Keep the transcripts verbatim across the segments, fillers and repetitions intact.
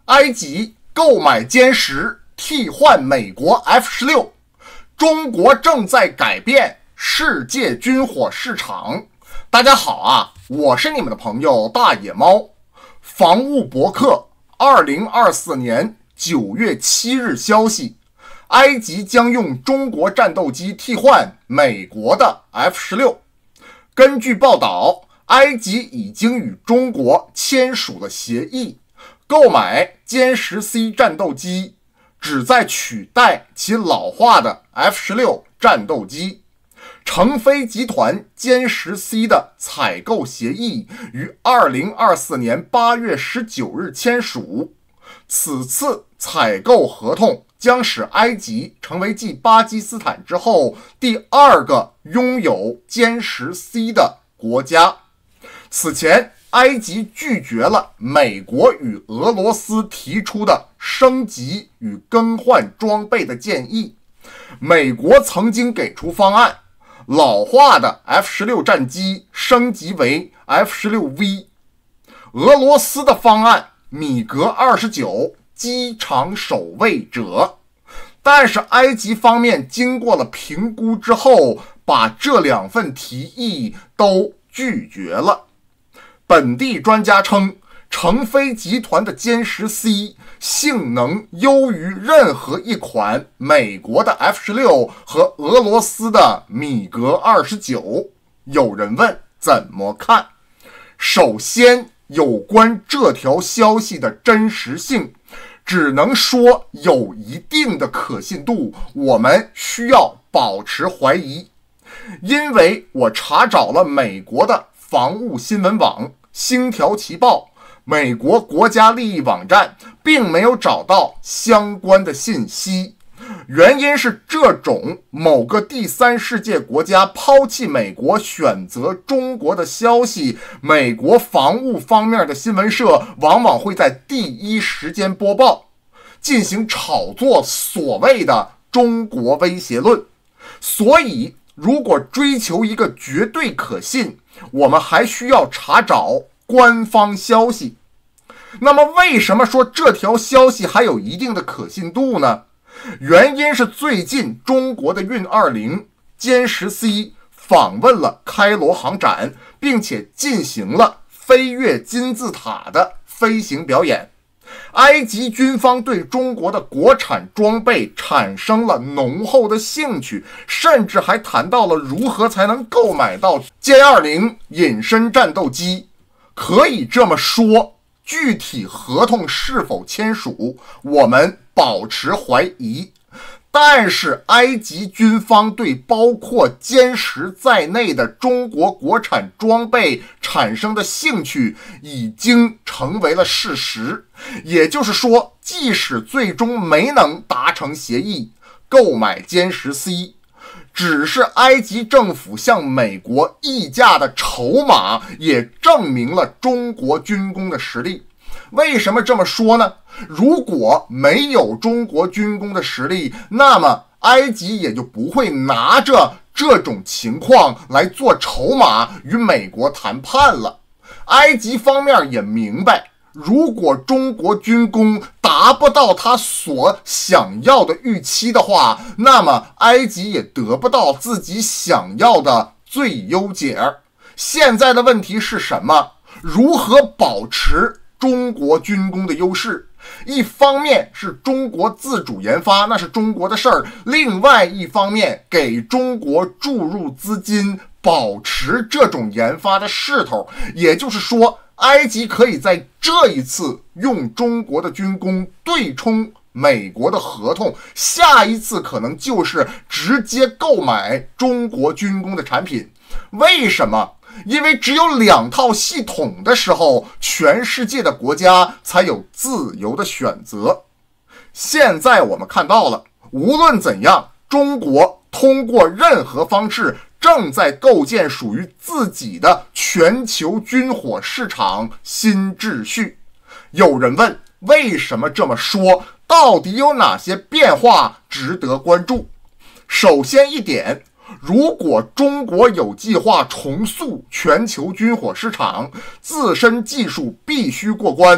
埃及购买歼十替换美国 F 十六，中国正在改变世界军火市场。大家好啊，我是你们的朋友大野猫。防务博客二零二四年九月七日消息，埃及将用中国战斗机替换美国的 F 十六。根据报道，埃及已经与中国签署了协议，购买歼十 C 战斗机，旨在取代其老化的 F 十六 战斗机。成飞集团歼十 C 的采购协议于二零二四年八月十九日签署。此次采购合同将使埃及成为继巴基斯坦之后第二个拥有歼十 C 的国家。此前，埃及拒绝了美国与俄罗斯提出的升级与更换装备的建议。美国曾经给出方案，老化的 F 十六 战机升级为 F 十六 V， 俄罗斯的方案米格二十九机场守卫者。但是埃及方面经过了评估之后，把这两份提议都拒绝了。本地专家称，成飞集团的歼十 C 性能优于任何一款美国的 F 十六 和俄罗斯的米格二十九。有人问怎么看？首先，有关这条消息的真实性，只能说有一定的可信度，我们需要保持怀疑。因为我查找了美国的防务新闻网、星条旗报、美国国家利益网站，并没有找到相关的信息。原因是这种某个第三世界国家抛弃美国选择中国的消息，美国防务方面的新闻社往往会在第一时间播报，进行炒作所谓的中国威胁论。所以如果追求一个绝对可信，我们还需要查找官方消息。那么为什么说这条消息还有一定的可信度呢？原因是最近中国的运二零歼十 C 访问了开罗航展，并且进行了飞越金字塔的飞行表演。埃及军方对中国的国产装备产生了浓厚的兴趣，甚至还谈到了如何才能购买到歼二零隐身战斗机。可以这么说，具体合同是否签署，我们保持怀疑。但是埃及军方对包括歼十在内的中国国产装备产生的兴趣已经成为了事实。也就是说，即使最终没能达成协议购买歼十 C， 只是埃及政府向美国议价的筹码，也证明了中国军工的实力。为什么这么说呢？如果没有中国军工的实力，那么埃及也就不会拿着这种情况来做筹码与美国谈判了。埃及方面也明白，如果中国军工达不到他所想要的预期的话，那么埃及也得不到自己想要的最优解。现在的问题是什么？如何保持中国军工的优势？一方面是中国自主研发，那是中国的事儿；另外一方面，给中国注入资金，保持这种研发的势头。也就是说，埃及可以在这一次用中国的军工对冲美国的合同，下一次可能就是直接购买中国军工的产品。为什么？因为只有两套系统的时候，全世界的国家才有自由的选择。现在我们看到了，无论怎样，中国通过任何方式正在构建属于自己的全球军火市场新秩序。有人问，为什么这么说？到底有哪些变化值得关注？首先一点，如果中国有计划重塑全球军火市场，自身技术必须过关，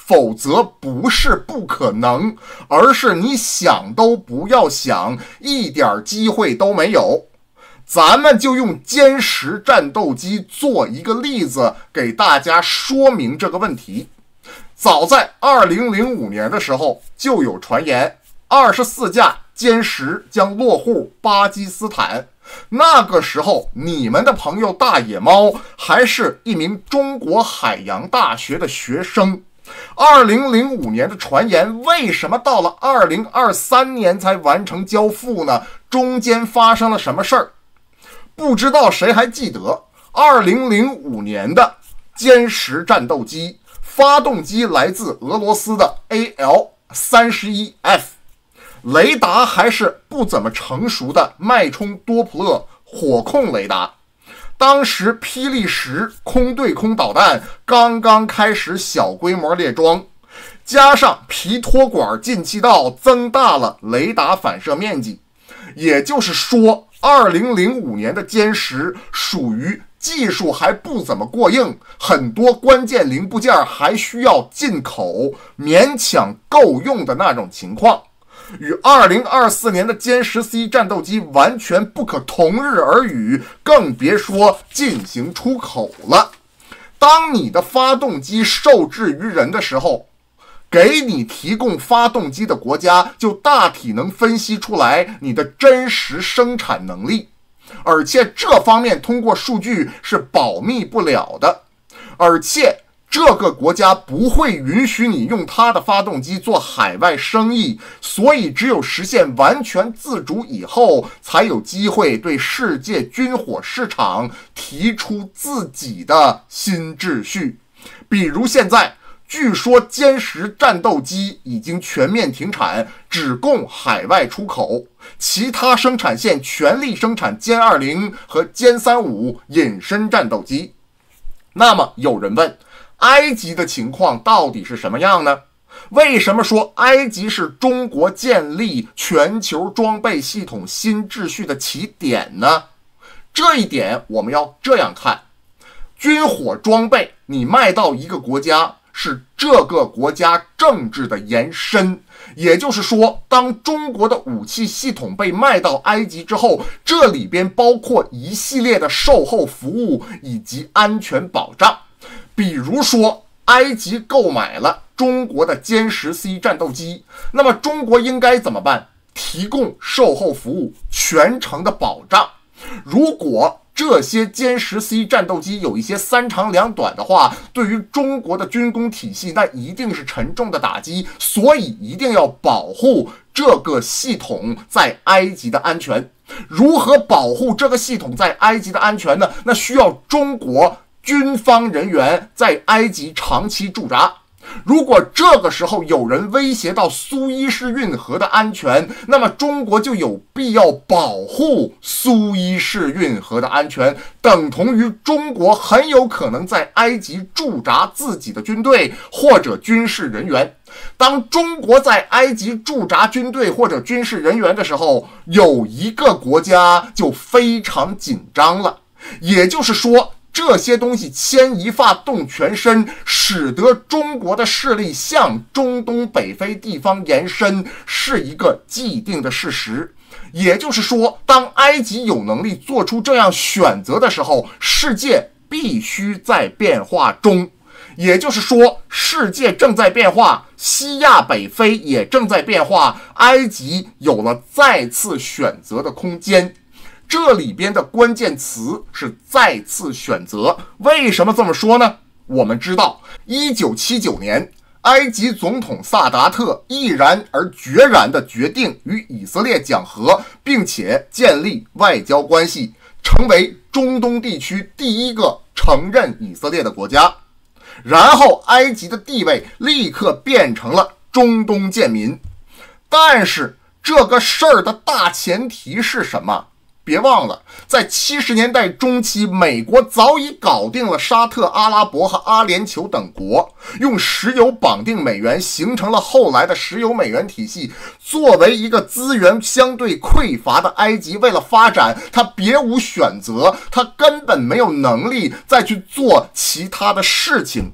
否则不是不可能，而是你想都不要想，一点机会都没有。咱们就用歼十战斗机做一个例子，给大家说明这个问题。早在二零零五年的时候，就有传言二十四架歼十将落户巴基斯坦。那个时候，你们的朋友大野猫还是一名中国海洋大学的学生。二零零五年的传言，为什么到了二零二三年才完成交付呢？中间发生了什么事儿？不知道谁还记得二零零五年的歼十战斗机发动机来自俄罗斯的 A L 三十一 F， 雷达还是不怎么成熟的脉冲多普勒火控雷达。当时霹雳十空对空导弹刚刚开始小规模列装，加上皮托管进气道增大了雷达反射面积，也就是说二零零五年的歼十属于技术还不怎么过硬，很多关键零部件还需要进口，勉强够用的那种情况，与二零二四年的歼十 C 战斗机完全不可同日而语，更别说进行出口了。当你的发动机受制于人的时候，给你提供发动机的国家就大体能分析出来你的真实生产能力，而且这方面通过数据是保密不了的，而且这个国家不会允许你用它的发动机做海外生意，所以只有实现完全自主以后，才有机会对世界军火市场提出自己的新秩序。比如现在据说歼十战斗机已经全面停产，只供海外出口，其他生产线全力生产歼二零和歼三十五隐身战斗机。那么有人问，埃及的情况到底是什么样呢？为什么说埃及是中国建立全球装备系统新秩序的起点呢？这一点我们要这样看，军火装备你卖到一个国家，是这个国家政治的延伸，也就是说，当中国的武器系统被卖到埃及之后，这里边包括一系列的售后服务以及安全保障。比如说，埃及购买了中国的歼十 C 战斗机，那么中国应该怎么办？提供售后服务，全程的保障。如果这些歼十 C 战斗机有一些三长两短的话，对于中国的军工体系那一定是沉重的打击，所以一定要保护这个系统在埃及的安全。如何保护这个系统在埃及的安全呢？那需要中国军方人员在埃及长期驻扎。如果这个时候有人威胁到苏伊士运河的安全，那么中国就有必要保护苏伊士运河的安全，等同于中国很有可能在埃及驻扎自己的军队或者军事人员。当中国在埃及驻扎军队或者军事人员的时候，有一个国家就非常紧张了，也就是说这些东西牵一发动全身，使得中国的势力向中东北非地方延伸，是一个既定的事实。也就是说，当埃及有能力做出这样选择的时候，世界必须在变化中。也就是说，世界正在变化，西亚北非也正在变化，埃及有了再次选择的空间。这里边的关键词是再次选择。为什么这么说呢？我们知道一九七九年埃及总统萨达特毅然而决然地决定与以色列讲和，并且建立外交关系，成为中东地区第一个承认以色列的国家。然后埃及的地位立刻变成了中东贱民。但是这个事儿的大前提是什么？别忘了，在七十年代中期，美国早已搞定了沙特阿拉伯和阿联酋等国，用石油绑定美元，形成了后来的石油美元体系。作为一个资源相对匮乏的埃及，为了发展，他别无选择，他根本没有能力再去做其他的事情。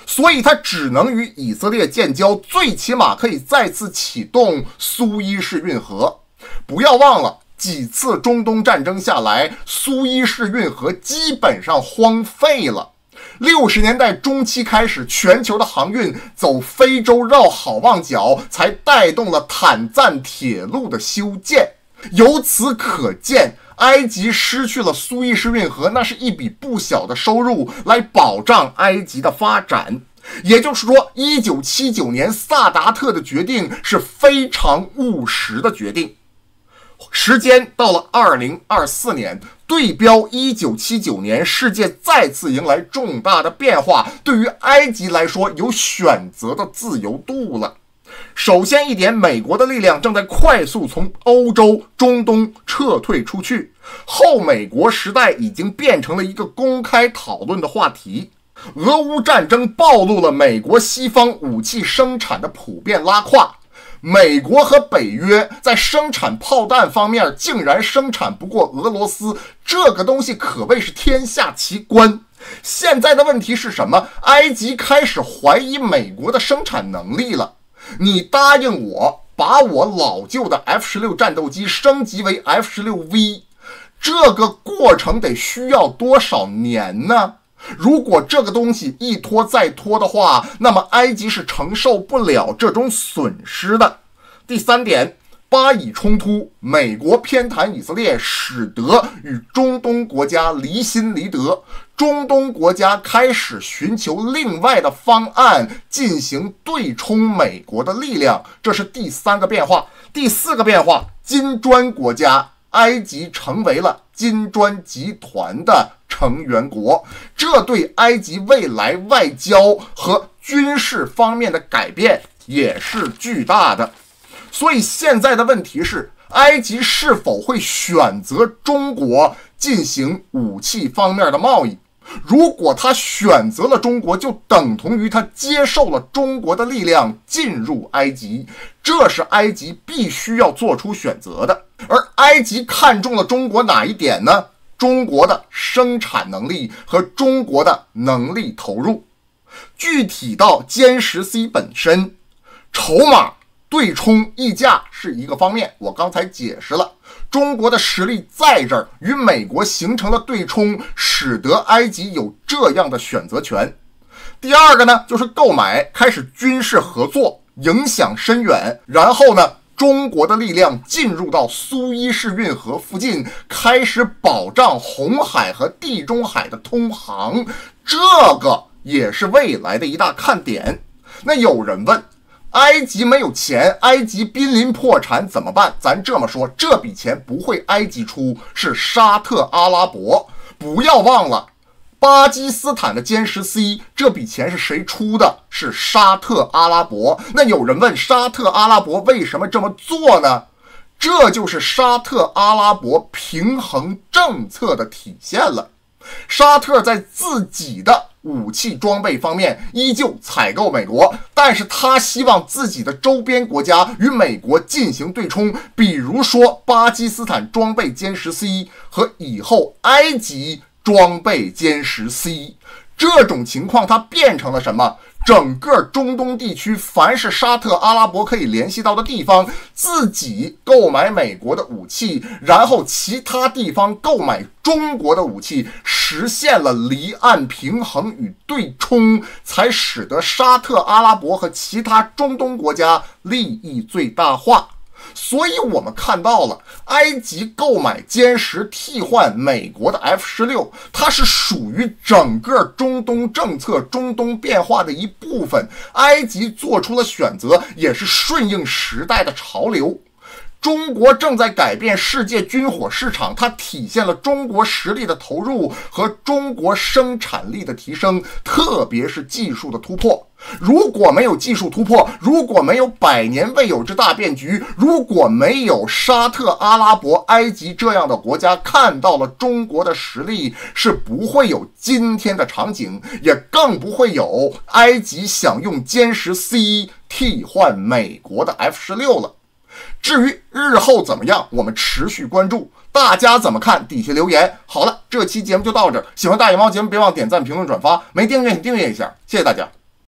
所以他只能与以色列建交，最起码可以再次启动苏伊士运河。不要忘了，几次中东战争下来，苏伊士运河基本上荒废了。六十年代中期开始，全球的航运走非洲绕好望角，才带动了坦赞铁路的修建。由此可见，埃及失去了苏伊士运河，那是一笔不小的收入，来保障埃及的发展。也就是说，一九七九年萨达特的决定是非常务实的决定。时间到了二零二四年，对标一九七九年，世界再次迎来重大的变化，对于埃及来说，有选择的自由度了。首先一点，美国的力量正在快速从欧洲、中东撤退出去，后美国时代已经变成了一个公开讨论的话题。俄乌战争暴露了美国西方武器生产的普遍拉胯，美国和北约在生产炮弹方面竟然生产不过俄罗斯，这个东西可谓是天下奇观。现在的问题是什么？埃及开始怀疑美国的生产能力了。你答应我把我老旧的 F 十六 战斗机升级为 F 十六 V， 这个过程得需要多少年呢？如果这个东西一拖再拖的话，那么埃及是承受不了这种损失的。第三点，巴以冲突，美国偏袒以色列，使得与中东国家离心离德，中东国家开始寻求另外的方案进行对冲美国的力量，这是第三个变化。第四个变化，金砖国家，埃及成为了金砖集团的成员国，这对埃及未来外交和军事方面的改变也是巨大的。所以现在的问题是，埃及是否会选择中国进行武器方面的贸易？如果他选择了中国，就等同于他接受了中国的力量进入埃及，这是埃及必须要做出选择的。而埃及看中了中国哪一点呢？中国的生产能力和中国的能力投入。具体到歼十 C 本身，筹码对冲溢价是一个方面，我刚才解释了，中国的实力在这儿，与美国形成了对冲，使得埃及有这样的选择权。第二个呢，就是购买，开始军事合作，影响深远，然后呢，中国的力量进入到苏伊士运河附近，开始保障红海和地中海的通航，这个也是未来的一大看点。那有人问，埃及没有钱，埃及濒临破产怎么办？咱这么说，这笔钱不会埃及出，是沙特阿拉伯。不要忘了，巴基斯坦的歼十 C 这笔钱是谁出的？是沙特阿拉伯。那有人问，沙特阿拉伯为什么这么做呢？这就是沙特阿拉伯平衡政策的体现了。沙特在自己的武器装备方面依旧采购美国，但是他希望自己的周边国家与美国进行对冲，比如说巴基斯坦装备歼十 C 和以后埃及装备歼十 C， 这种情况它变成了什么？整个中东地区，凡是沙特阿拉伯可以联系到的地方，自己购买美国的武器，然后其他地方购买中国的武器，实现了离岸平衡与对冲，才使得沙特阿拉伯和其他中东国家利益最大化。所以我们看到了，埃及购买歼十替换美国的 F 十六，它是属于整个中东政策、中东变化的一部分。埃及做出了选择，也是顺应时代的潮流。中国正在改变世界军火市场，它体现了中国实力的投入和中国生产力的提升，特别是技术的突破。如果没有技术突破，如果没有百年未有之大变局，如果没有沙特阿拉伯、埃及这样的国家看到了中国的实力，是不会有今天的场景，也更不会有埃及想用歼十 C 替换美国的 F 十六了。至于日后怎么样，我们持续关注，大家怎么看？底下留言。好了，这期节目就到这儿，喜欢大野猫节目别忘点赞、评论、转发，没订阅你订阅一下，谢谢大家。